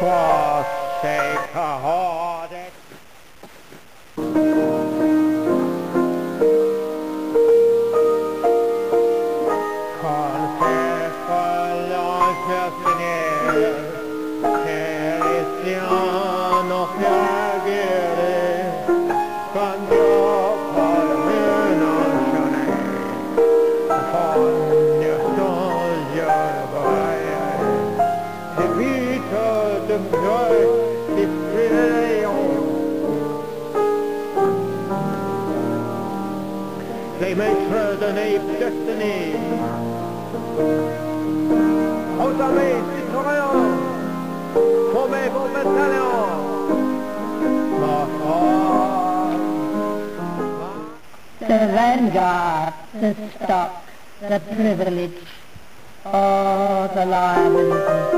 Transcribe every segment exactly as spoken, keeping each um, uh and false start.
forsake ha det. Kanske förlåt ner Kristian och fjägare kan jag parmenarskane fan jag stoljar börjar det byter de bröd i frejon lägg mig tröden i döden i Hålla mig till torgen få mig på bataljon The vanguard, the stock, the privilege, all the liabilities.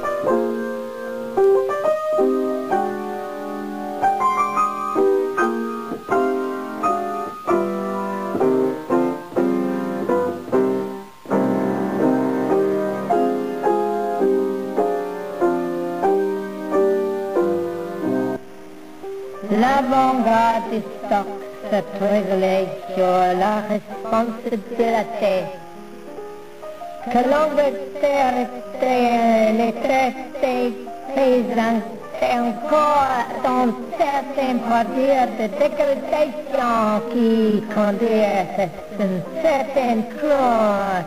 L'avant-garde du stock, the privilege or la responsabilité. Que l'on veut traiter les traités paysans est encore dans certains produits de dégradation qui conduisent à une certaine cause.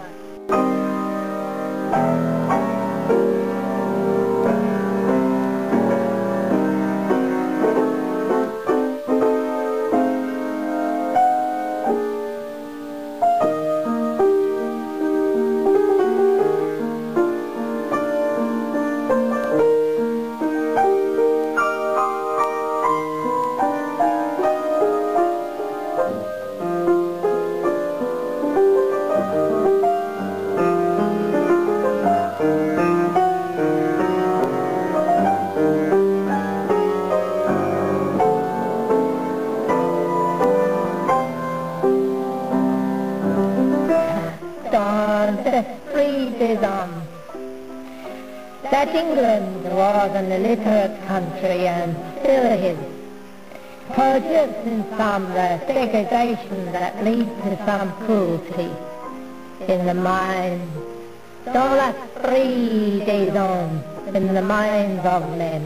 That England was an illiterate country and still is, producing some uh, degradation that leads to some cruelty in the mind, dans l'esprit des hommes, in the minds of men.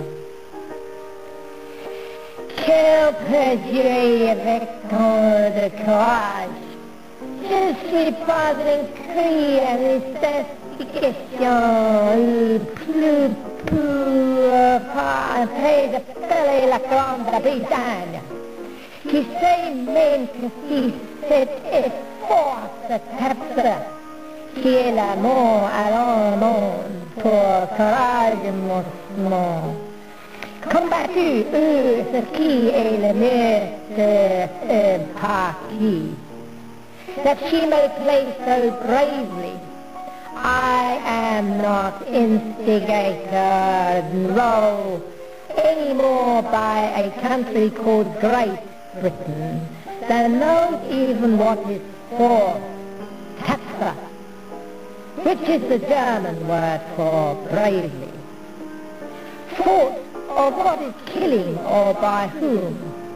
Quel plaisir avec tant de courage, je suis pas un cri à l'espèce question plus pour paix de peler la grande Bretagne, qui sait même que si cette force terrestre qui est l'amour à l'homme pour courage et mouvement, combattu eux ce qui est le mieux de un parti, that she may play so bravely. I am not instigated role anymore by a country called Great Britain that knows even what is for Tapfer, which is the German word for bravely. Fought or what is killing or by whom?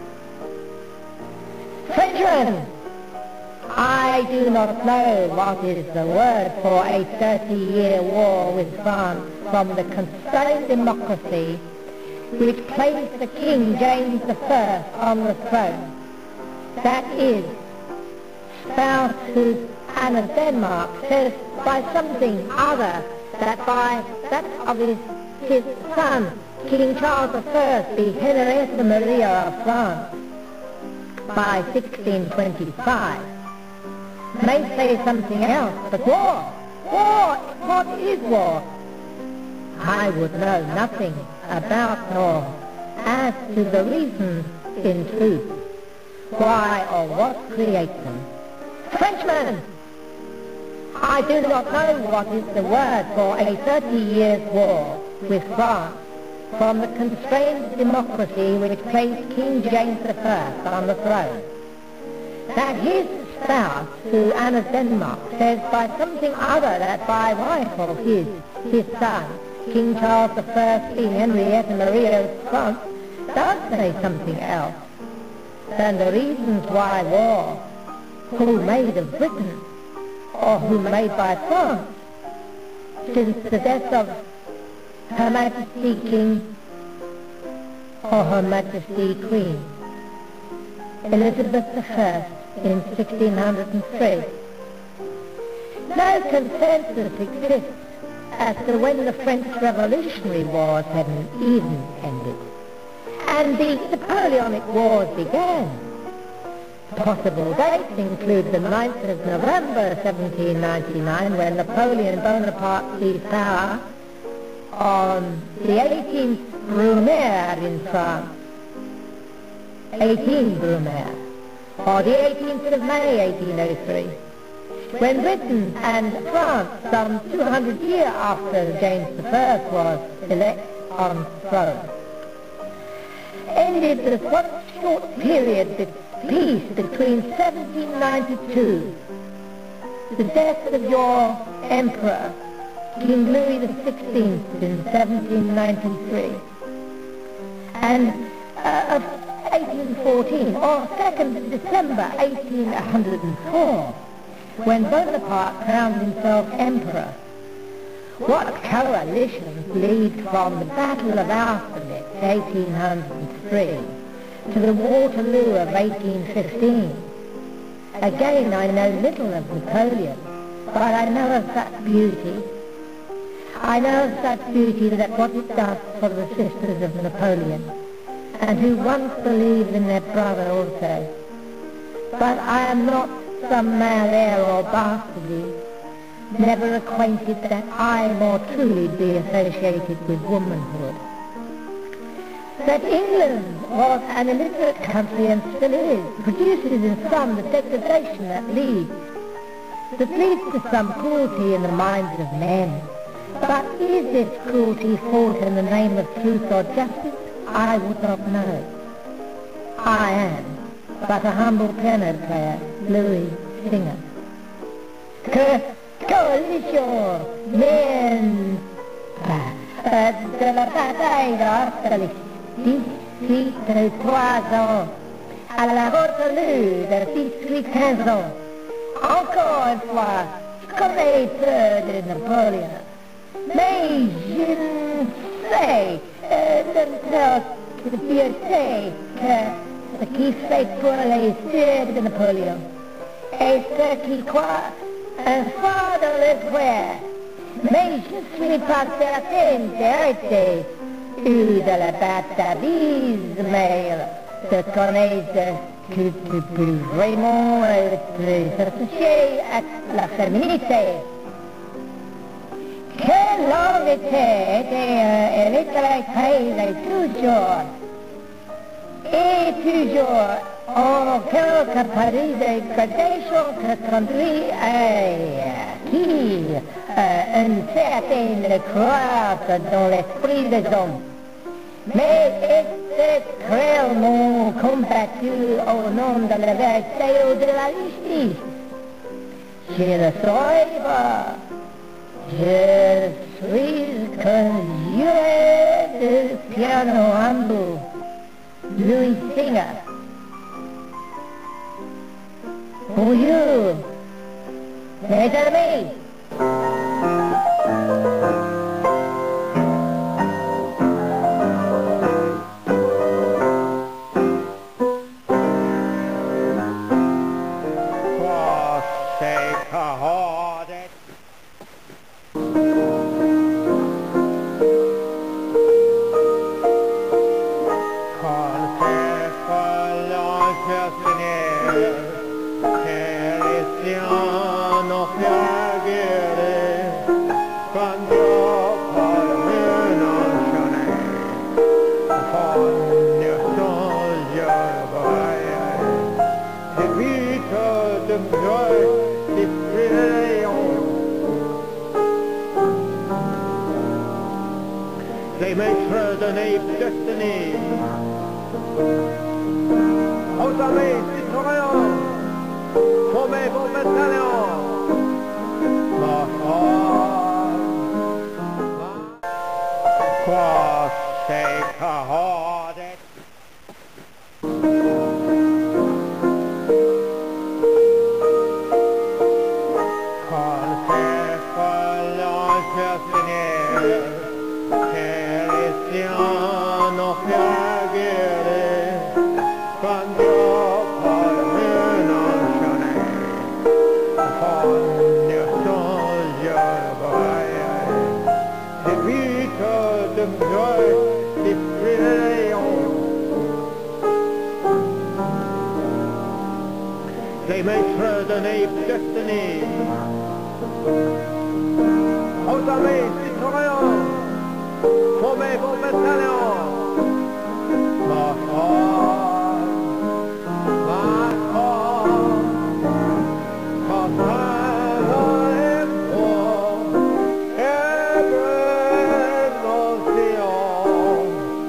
Frenchmen, I do not know what is the word for a thirty-year war with France from the constrained democracy which placed the King James the First on the throne. That is, spouse to Anne of Denmark says by something other that by that of his, his son, King Charles the First, be Henrietta Maria of France by sixteen twenty-five. May say something else, but war, war, what is war? I would know nothing about nor as to the reasons in truth, why or what creates them. Frenchmen, I do not know what is the word for a thirty years war with France from the constrained democracy which placed King James the First on the throne. That his spouse, to Anne of Denmark, says by something other that by wife of his, his son, King Charles the First, Queen Henrietta Maria of France, does say something else than the reasons why war, who made of Britain, or who made by France, since the death of Her Majesty King or Her Majesty Queen Elizabeth the First in sixteen hundred three. No consensus exists as to when the French Revolutionary Wars had even ended and the Napoleonic Wars began. Possible dates include the ninth of November seventeen ninety-nine, when Napoleon Bonaparte seized power, on the eighteenth Brumaire in France, eighteen Brumaire, or the eighteenth of May eighteen oh three, when Britain and France, some two hundred years after James the First was elected on throne, ended this one short period of peace between seventeen ninety-two, the death of your emperor, King Louis the sixteenth in seventeen ninety-three, and uh, of eighteen fourteen, or second of December eighteen oh four, when Bonaparte crowned himself emperor. What coalitions lead from the Battle of Austerlitz eighteen oh three to the Waterloo of eighteen fifteen. Again, I know little of Napoleon, but I know of such beauty. I know of such beauty that what it does for the sisters of Napoleon, and who once believed in their brother also. But I am not some malheir or bastardy, never acquainted that I more truly be associated with womanhood. That England was an illiterate country and still is, produces in some the degradation that leads, that leads to some cruelty in the minds of men. But is this cruelty fought in the name of truth or justice? I would not know. I am but a humble piano player, Louis Singer. Co- coalition, men, uh, de la bataille d'Austerlitz, dix-huit, trois ans, à la Waterloo de dix-huit, quinze ans. Encore une fois, je connais peu de Napoléon, mais je ne sais euh, de de fierté que ce qui fait pour les yeux de Napoléon et ce qui croit un fort dans l'espoir. Mais je suis pas certaine d'arrêter ou de la batavisme, mais de connaître que tu peux vraiment être associé à la féminité. Que l'homme était, était, euh, elle était toujours, et toujours, en quelque partie de gradation que conduit à qui euh, une certaine croix dans l'esprit des hommes. Mais est cruellement combattu au nom de la vérité ou de la justice. Je le saurais pas. Je suis conjuré de piano humble, Louis Singer. Bonjour, mes amis. Les maîtres de notre destinée, aux armées citoyennes, formez vos bataillons. Ma femme, forsake har det. Kanske förlåter ner Christian och Fjägere kan jag har munnen känner kan jag så gör vad det byter de gör det friår they may tread an ape destiny Hos mig sitter jag Få mig på bataljon Mahal Mahal Mahal en på Även och Sion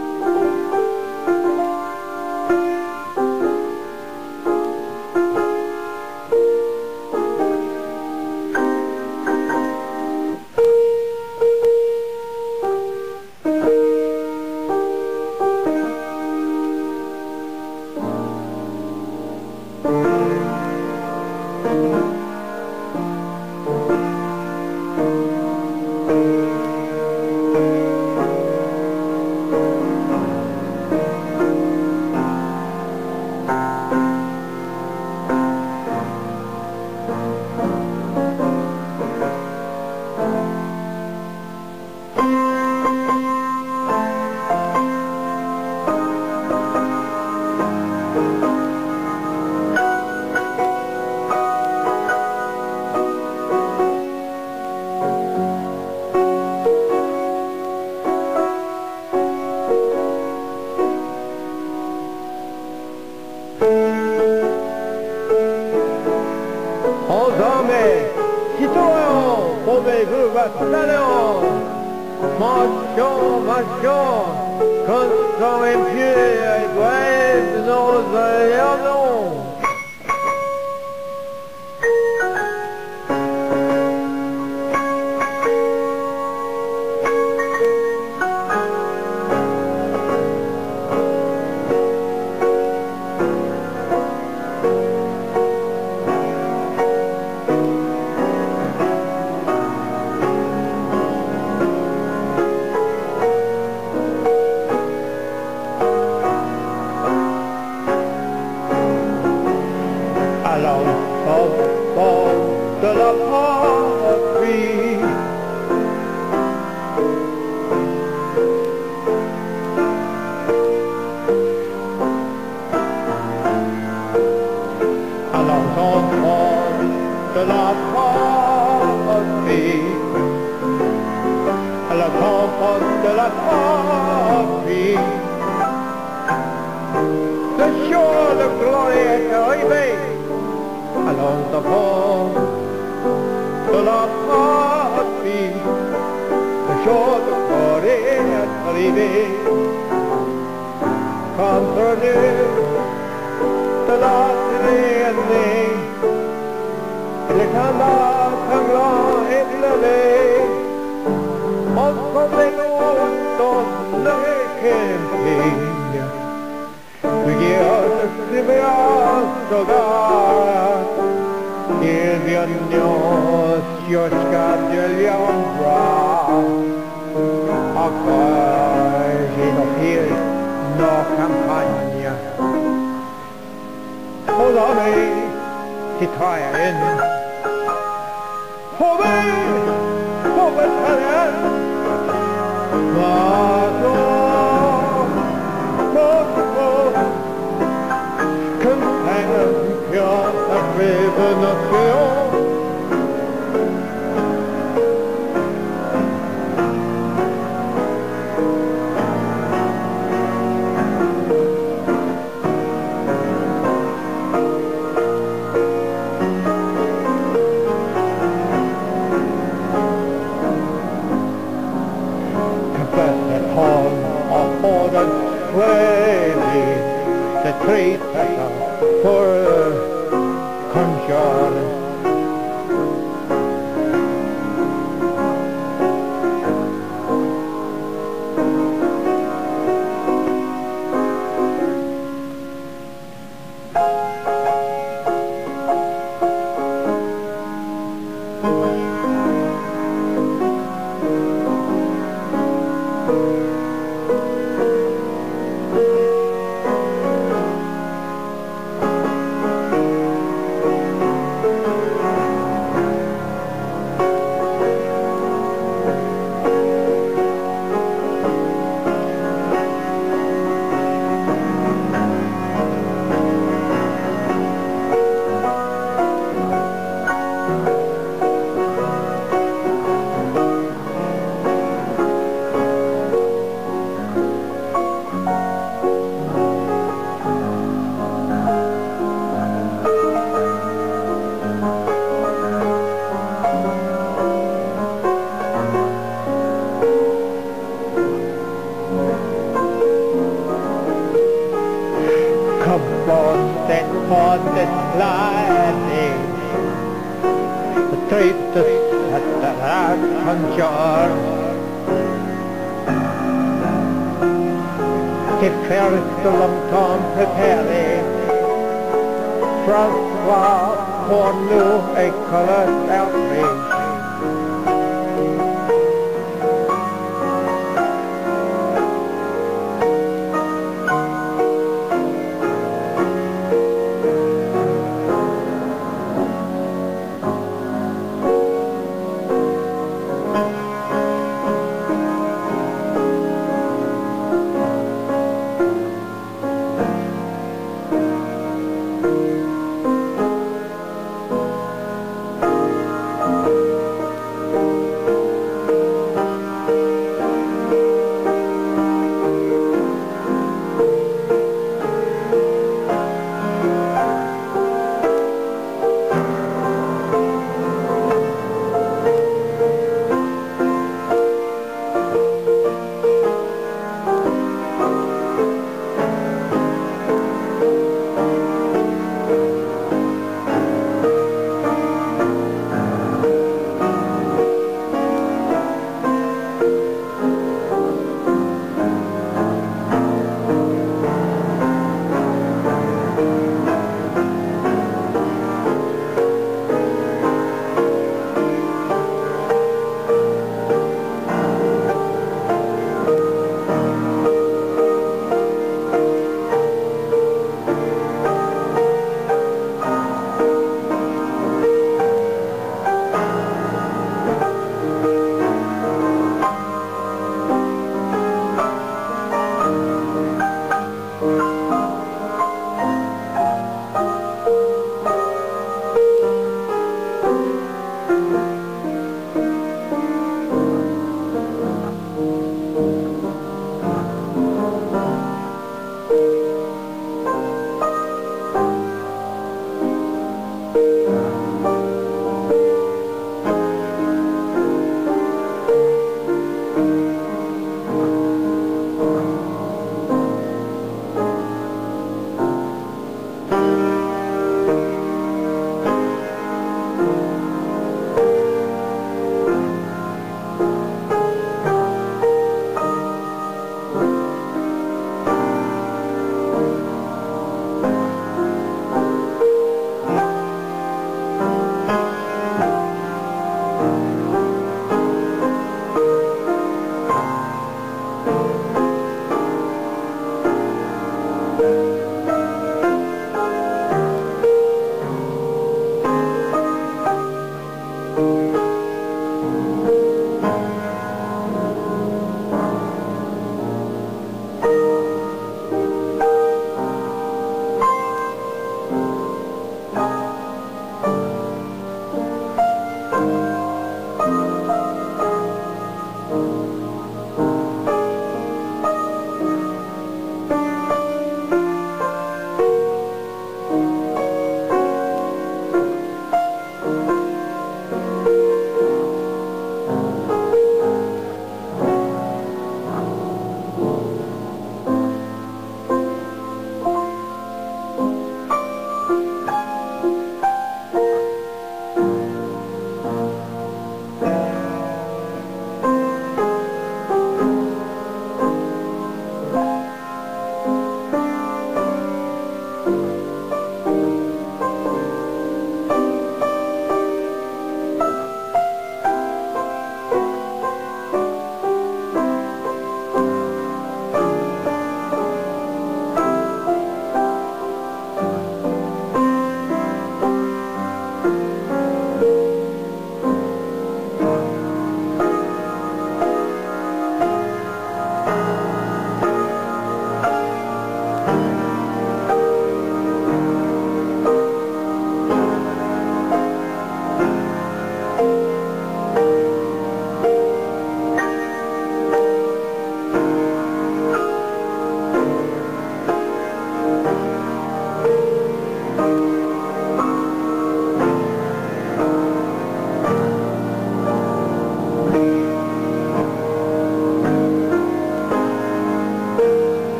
Ensemble, citoyens, pouvez-vous bataljon Marchons, marchons, constant impieux et brève nos alliances de la patrie à l'entendre de la patrie à la campagne de la patrie le jour de gloire est arrivé allons d'abord de la patrie, le jour de gloire est arrivé. Contre nous, de la tyrannie, le combat sanglant et blêlé, entre les lois de le camping, we give the soldats. Il viaggiò sur scatoli ombra Accorgi no fil no campagna Follow citoyen For me, for battalion Vado, vado Contempion arrive nation the traitor for conjure Come on, then on this landing, the traitors at the rack conjure. If there is the long time preparing, Francois Cornu a colored outrage.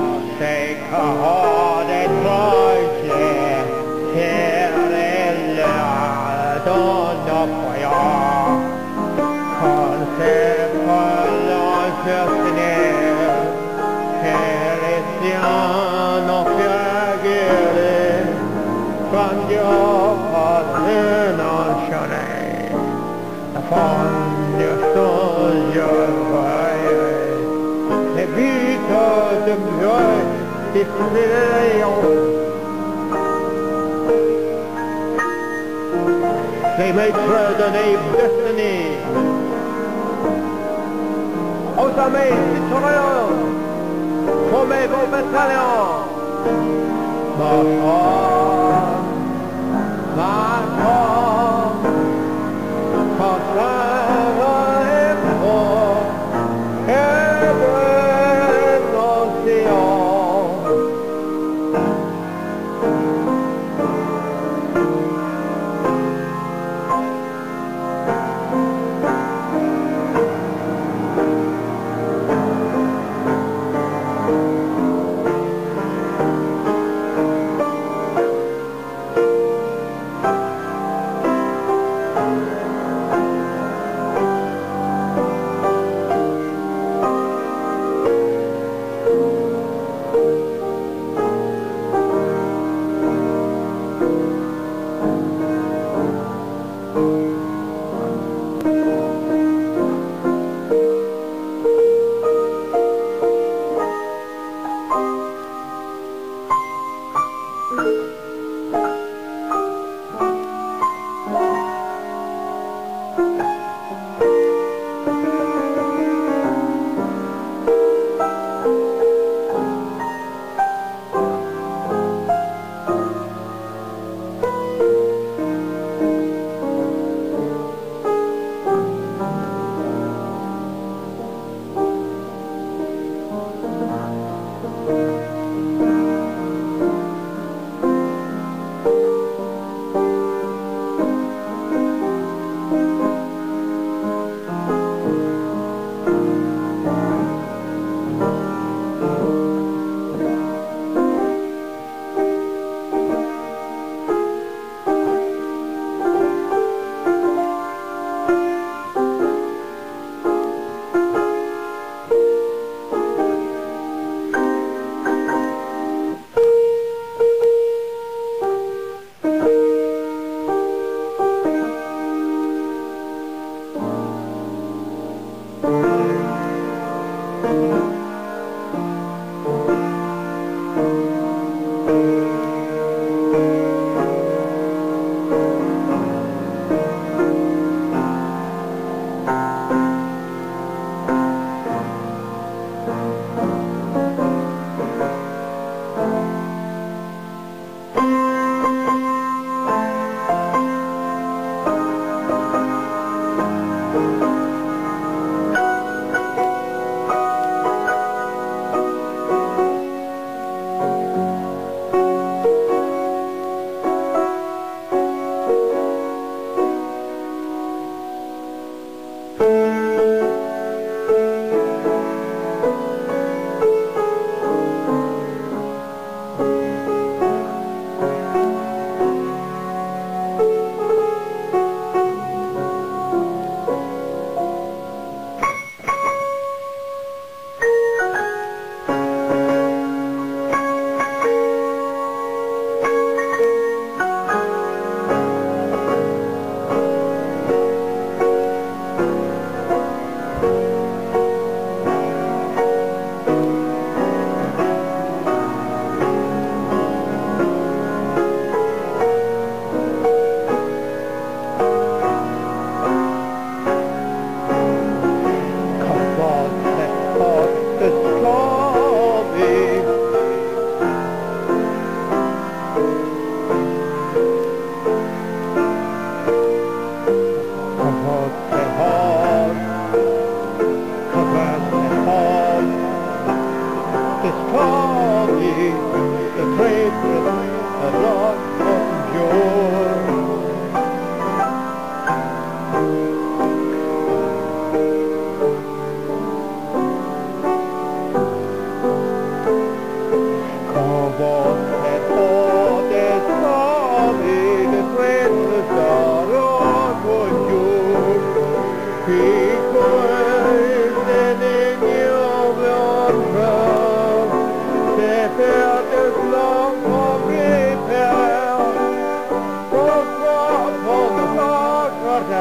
har det tröjt till lördagen på jag kan se på långt ner Helisian och fjägare från jag har någon känner från jag står jag det byter de bröd till they made further name destiny. Aux armées citoyennes, formez vos bataillons. Marchons, marchons, contre et pour, et de l'océan.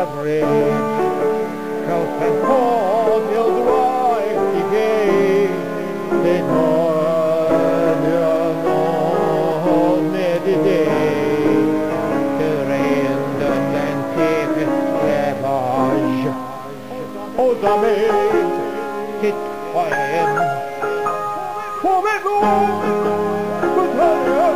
fabrique, quand un pont il doit expliquer les noms d'idées de rien de l'antique esclavage. Aux amis citoyennes, pouvez-vous vous donner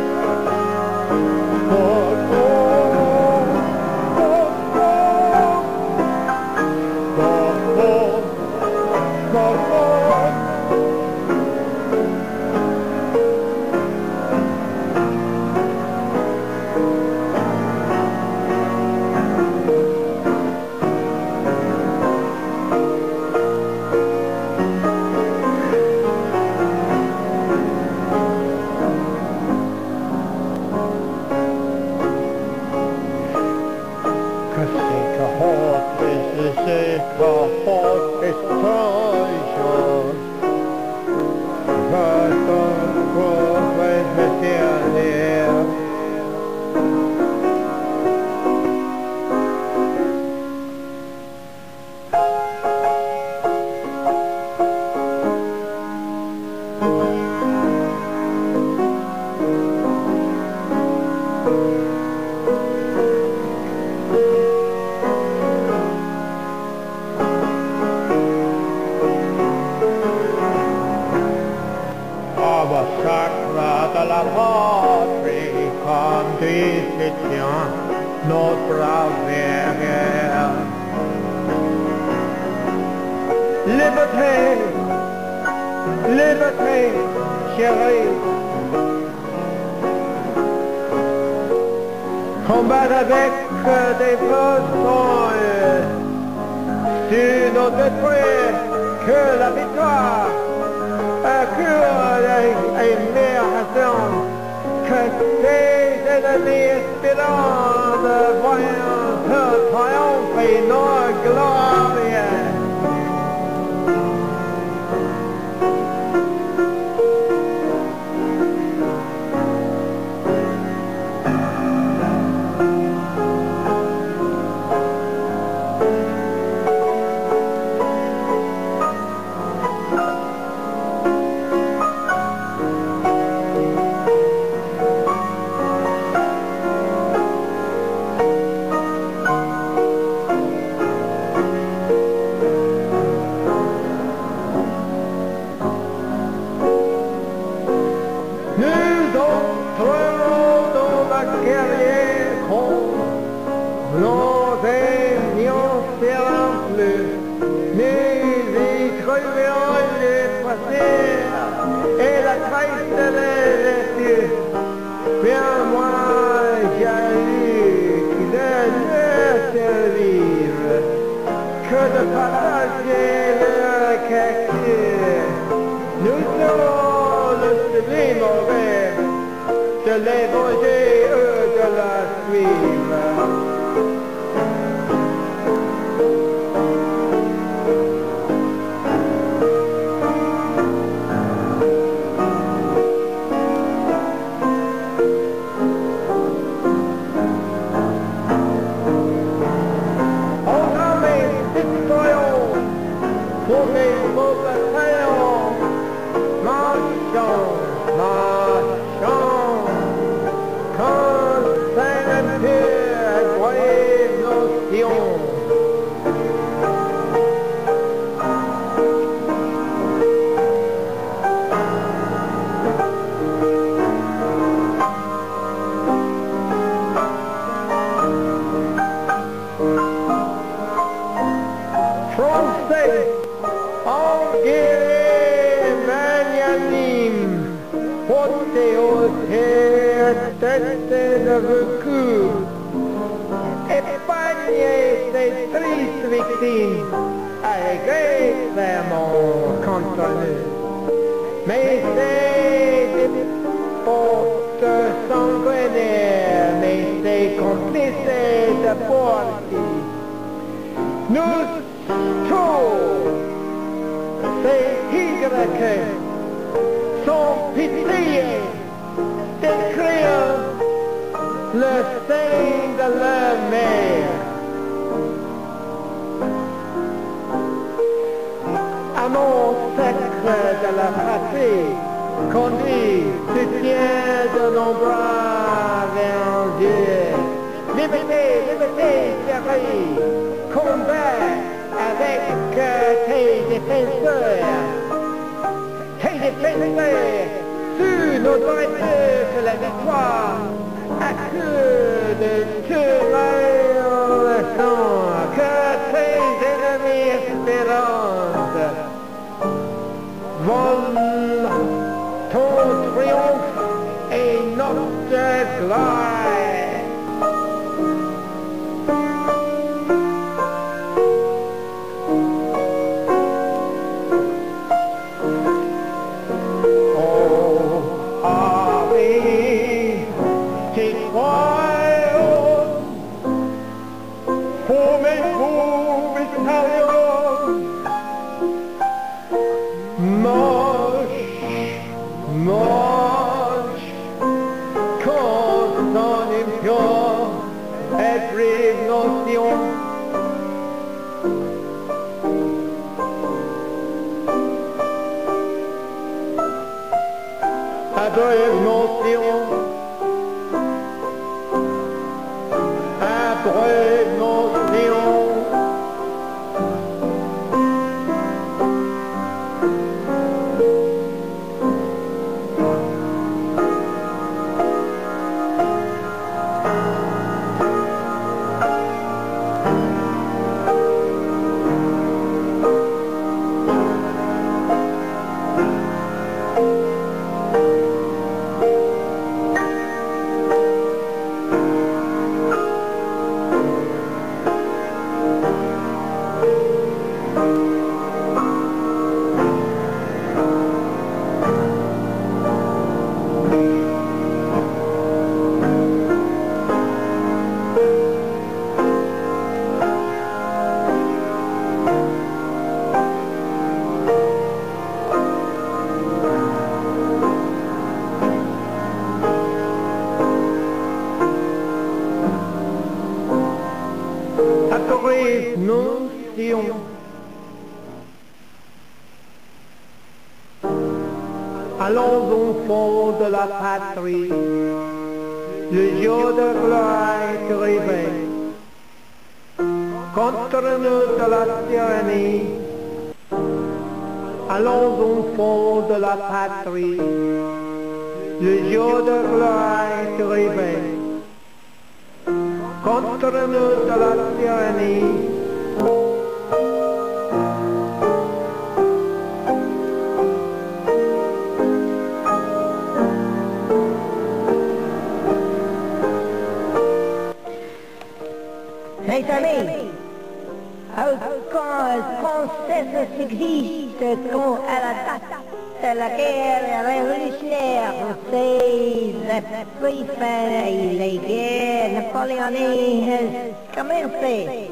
c'est qu'à haute extension, votre professionnel. Sacre de la patrie, comme dit Titien, notre avère. Liberté, liberté, chérie. Combattre avec des personnes, tu ne détruis que la victoire. Que une meilleure raison que tes ennemis espérant de voir te triompher nos gloires. Nos aimions seront plus, mais les creveront les passés et la trace de l'esprit. Bien moi, j'ai eu qu'il est servir que de partager leur quartier. Nous serons le sublime mauvais de l'évangile de la suivre. Pour les mauvais rayons, marchons, marchons, quand Saint-Empire brave nos sillons. Français, Enguerré, magnanime, porté au terre, tête de recul, épargné ces tristes victimes, agréablement contenues. Mais c'est des portes sanguinaires, mais c'est complices de porter. Nous tous, ces tigres que sont pitié d'écrire le sein de leur mère. nom sacré de la patrie, conduit, soutien de nos bras vers Dieu. Liberté, liberté, chérie, combat avec tes défenseurs. Tes défenseurs, sur notre épée que la victoire, à coup de tuer le sang, que tes ennemis espérances volent ton triomphe et notre gloire. Allons au fond de la patrie, le jour de gloire est arrivé. Contre nous de la tyrannie, allons au fond de la patrie, le jour de gloire est arrivé. Contre nous de la tyrannie, mes amis, aucun consensus existe quant à la date de la guerre révolutionnaire française pris fin et les guerres napoléoniennes commencées.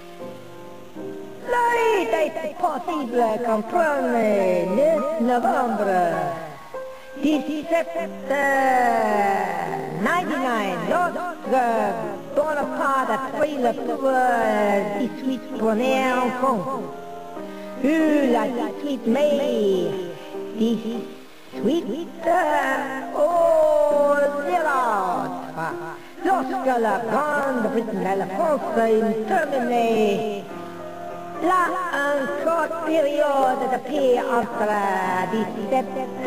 La date est possible comprend le neuf novembre dix-sept cent quatre-vingt-dix-neuf, lorsque Bonaparte a pris le pouvoir dix-huit premiers enfants. Eu la dix-huit mai dix-huit au zéro, lorsque la Grande-Bretagne et la France ont terminé là une courte période de paix entre dix-sept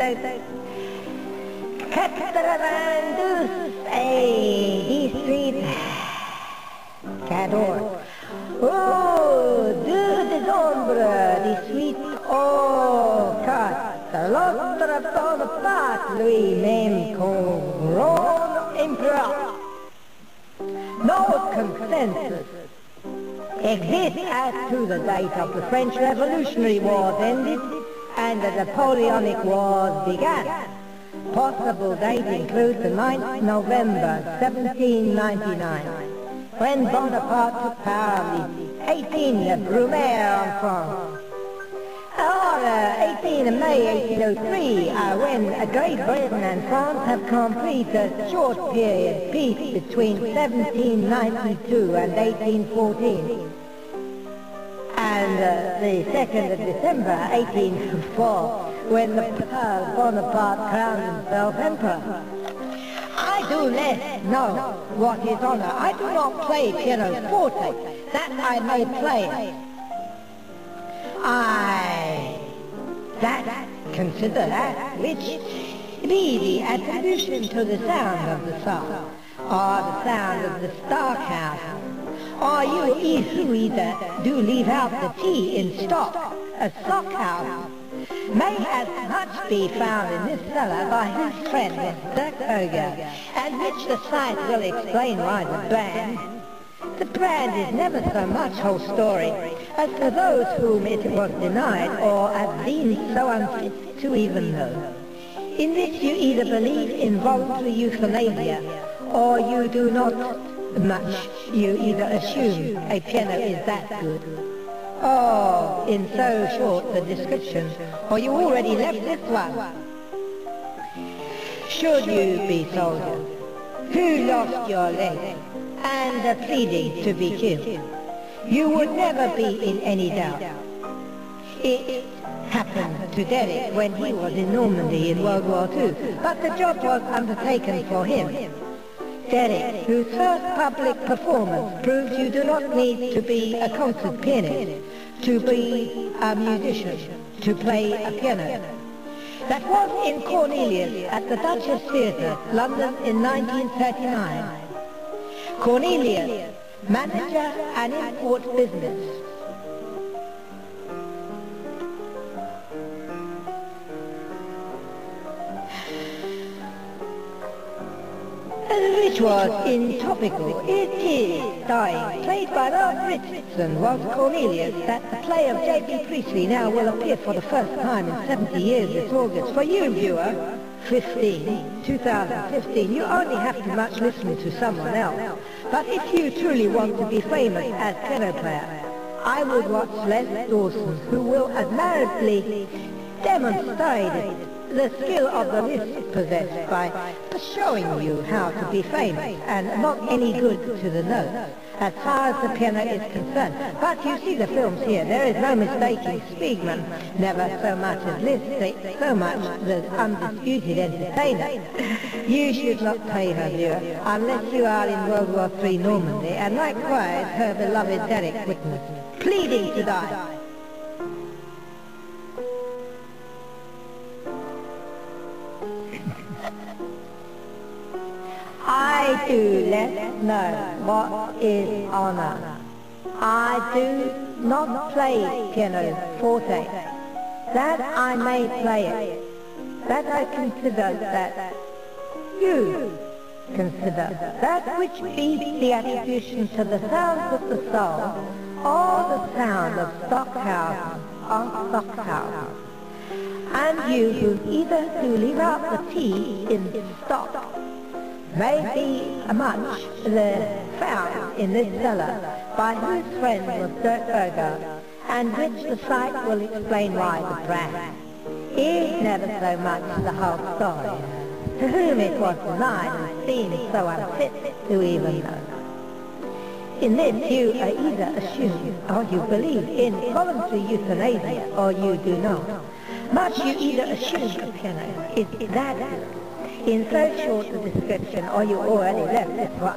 quatre-vingt-douze et dix-huit quatorze. Au deux décembre dix-huit au quatre, l'autre Bonaparte lui-même couronne empereur. No consensus exists as to the date of the French Revolutionary Wars ended and the Napoleonic Wars began. Possible date includes the ninth of November seventeen ninety-nine, when Bonaparte took power of the eighteenth of Brumaire en France. Or uh, eighteenth of May eighteen oh three, uh, when uh, Great Britain and France have completed a short period peace between seventeen ninety-two and eighteen fourteen. and uh, the second of December eighteen oh four, when Napoleon Bonaparte crowned himself emperor. I do less know what is honor. I do not play pianoforte. That I may play. I that consider that which be the attribution to the sound of the song, or the sound of the stock house, or you who either do leave out the T in stock, a stock house, may as much be found in this cellar by his friend Mister Koger, and which the sight will explain why the brand. The brand is never so much whole story as to those whom it was denied or have deemed so unfit to even know. In this you either believe in voluntary euthanasia, or you do not much. You either assume a piano is that good, or in so short the description, or you already left this one. Should you be soldier, who lost your leg, and are pleading to be killed, you would never be in any doubt. It happened to Derek when he was in Normandy in World War Two, but the job was undertaken for him. Derek, whose first public performance proves you do not need to be a concert pianist to be a musician, to play a piano. That was in Cornelius at the Duchess Theatre, London in nineteen thirty-nine. Cornelius, manager and import business. Which was in Topical, It Is Dying, played by Ralph Richardson, was Cornelius, that the play of J B Priestley now will appear for the first time in seventy years this August. For you, viewer, fifteen, two thousand fifteen, you only have to much listen to someone else. But if you truly want to be famous as piano player, I would watch Les Dawson, who will admirably demonstrate the skill of the list possessed by showing you how to be famous and not any good to the note as far as the piano is concerned. But you see the films here, there is no mistaking Spiegman, never so much as Liszt, so much the undisputed entertainer. You should not play her, viewer, unless you are in World War Three Normandy, and likewise her beloved Derek Whitman, pleading to die. I do let know what is honor. I do not play piano forte. That I may play it. That I consider that you consider. That which be the attribution to the sounds of the soul, or the sound of stockhouse or stockhouse. And you who either do leave out the T in stock, may be much the found in this cellar, by whose friend was Dirk Berger, and which the sight will explain why the brand is never so much the whole story, to whom it was denied and seemed so unfit to even know. In this you either assume or you believe in voluntary euthanasia, or you do not. But you either assume the piano is that good, in so short a description, or you already left this one.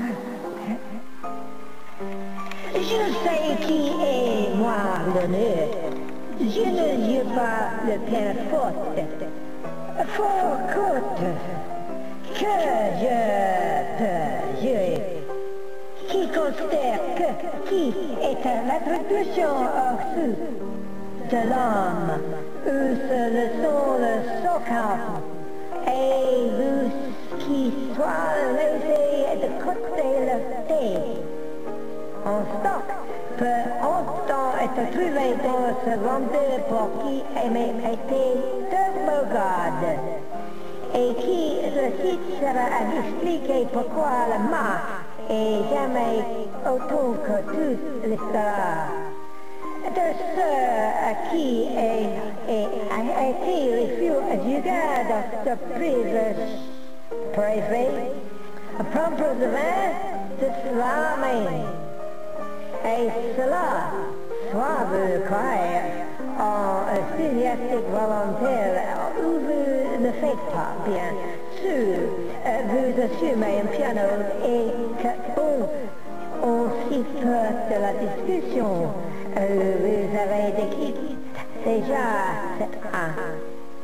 Je sais qui est moi l'honneur. Je ne joue pas le pianoforte. Fort courte que je peux jouer. Qui considère que qui est l'attribution au-dessus de l'homme, où se le sont le sarcasme. Et vous qui soit laissé de côté le thé en stock peut autant être trouvé dans ce vendeur pour qui aimait été de Bogard, et qui recite sera à expliquer pourquoi la marque est jamais autant que toute l'histoire de ceux à qui a été refusé de prise privée, propre de vin de cela même. Et cela soit vous croire en ecclésiastique volontaire ou vous ne faites pas bien sûr, euh, vous assumez un piano et que bon, on s'y fait de la discussion, euh, vous avez décrit déjà cette un.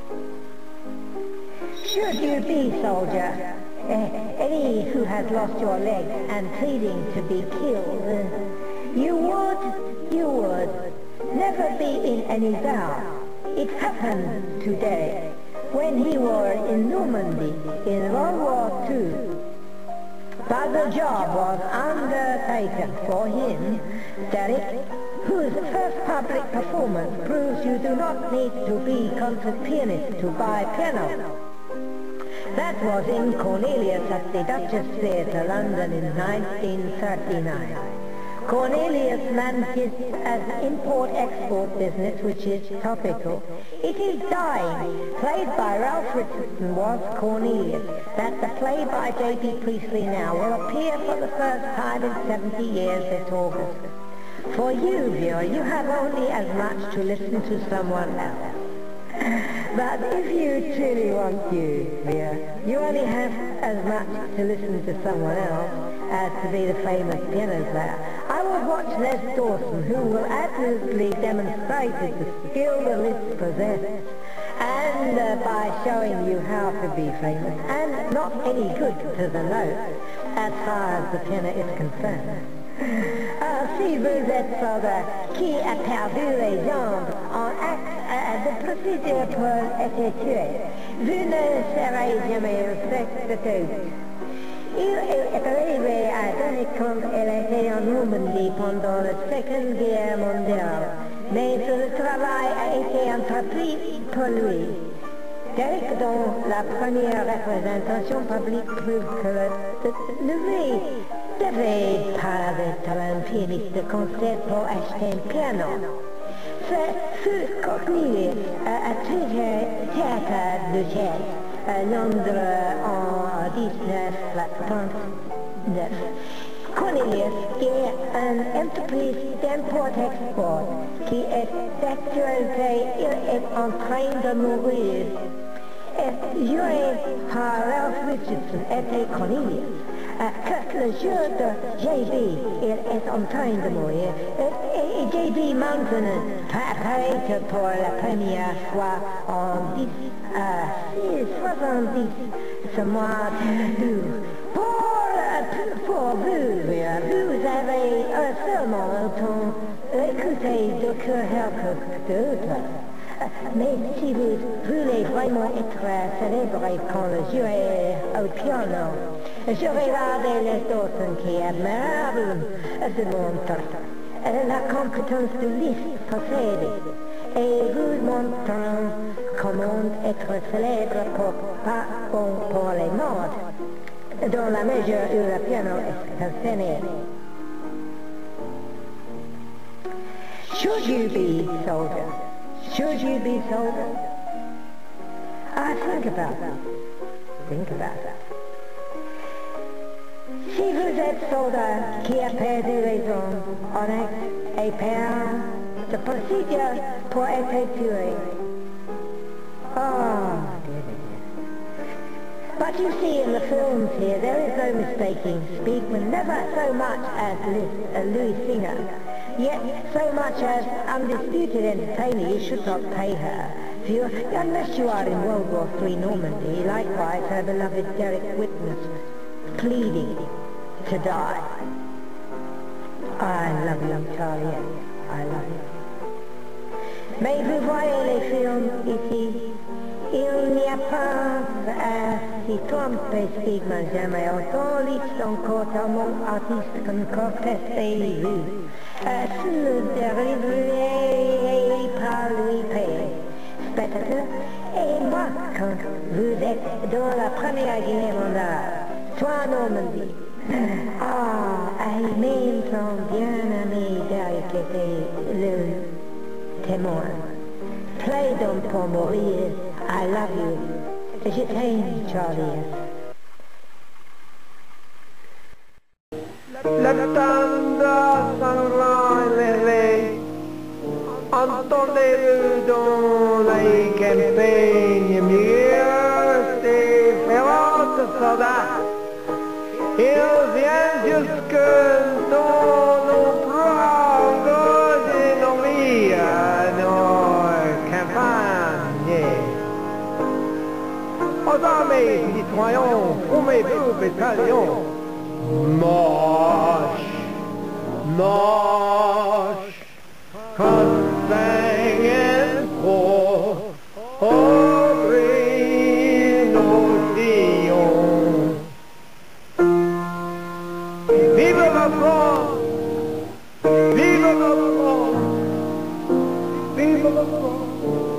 Should you be, soldier, uh, any who has lost your leg and pleading to be killed, uh, you would, you would never be in any doubt. It happened today when he was in Normandy in World War Two. But the job was undertaken for him, Derek, whose first public performance proves you do not need to be concert pianist to buy piano. That was in Cornelius at the Duchess Theatre, London in nineteen thirty-nine. Cornelius manages an import-export business which is topical. It is dying. Played by Ralph Richardson was Cornelius. That the play by J B Priestley now will appear for the first time in seventy years this August. For you, viewer, you have only as much to listen to someone else. But if you truly want you, viewer, you only have as much to listen to someone else as to be the famous piano player. I will watch Les Dawson, who will admirably demonstrate the skill the Liszt possesses, and uh, by showing you how to be famous, and not any good to the note, as far as the piano is concerned. Uh, si vous êtes soldat qui a perdu les jambes en acte uh, de procédure pour effectuer, vous ne serez jamais respecté. Il est arrivé à donner compte qu'elle était en Normandie pendant la Seconde Guerre mondiale, mais ce travail a été entrepris pour lui. Derek, dont la première représentation publique prouve que le lui devait pas être un pianiste de concert pour acheter un piano. Ce fut Cornelius à Théâtre de Chess, à Londres en dix-neuf trente-neuf. Cornelius est une entreprise d'import-export qui est d'actualité. Il est en train de mourir. Et juré par Ralph Richardson était Cornelius. Que le jour de J B, il est en train de mourir. Et, et J B maintenant paraît pour la première fois en dix, euh, soixante-dix ce mois d'août. Pour, pour vous, vous avez euh, seulement le temps d'écouter Docteur Helcock d'autres. Mais si vous voulez vraiment être célébré quand le jeu est au piano, je regarde les Dawson qui est admirable démontre la compétence de Liszt possède et vous montrant comment être célèbre pour pas bon pour les modes, dans la mesure où le piano est concerné. Should you be soldier? Should you be sober? I think about that. Think about that. Si vous êtes soldat qui a perdu les hommes en acte et perd de procédure pour être tué. Oh, dear, dear. But you see in the films here, there is no mistaking Speakman, never so much as Louis Singer. Yet, so much as undisputed entertainer, you should not pay her. You, unless you are in World War Three Normandy, likewise her beloved Derek witnessed, pleading to die. I love you, Charlie. I love you. Mais vous voyez les films ici, il n'y a pas à s'y tromper, Speakman, jamais autant Liszt encore tellement artiste qu'encore testé vu. Ce ne dériverait pas lui payer. Spectateur, et moi, quand vous êtes dans la première guerre mondiale, soit Normandie, ah, et même son bien-aimé Derek était le témoin. Plaidons pour mourir, I love you, je t'aime, Charlie. La tanda s'enrôle, soldats, ils viennent jusque dans nos programmes de nos vies, nos campagnes. Aux armées, citoyens, formez-vous, bataillons. Marche, marche, conseignent pour ouvrir nos sillons. Vive la France! Vive la France! Vive la France!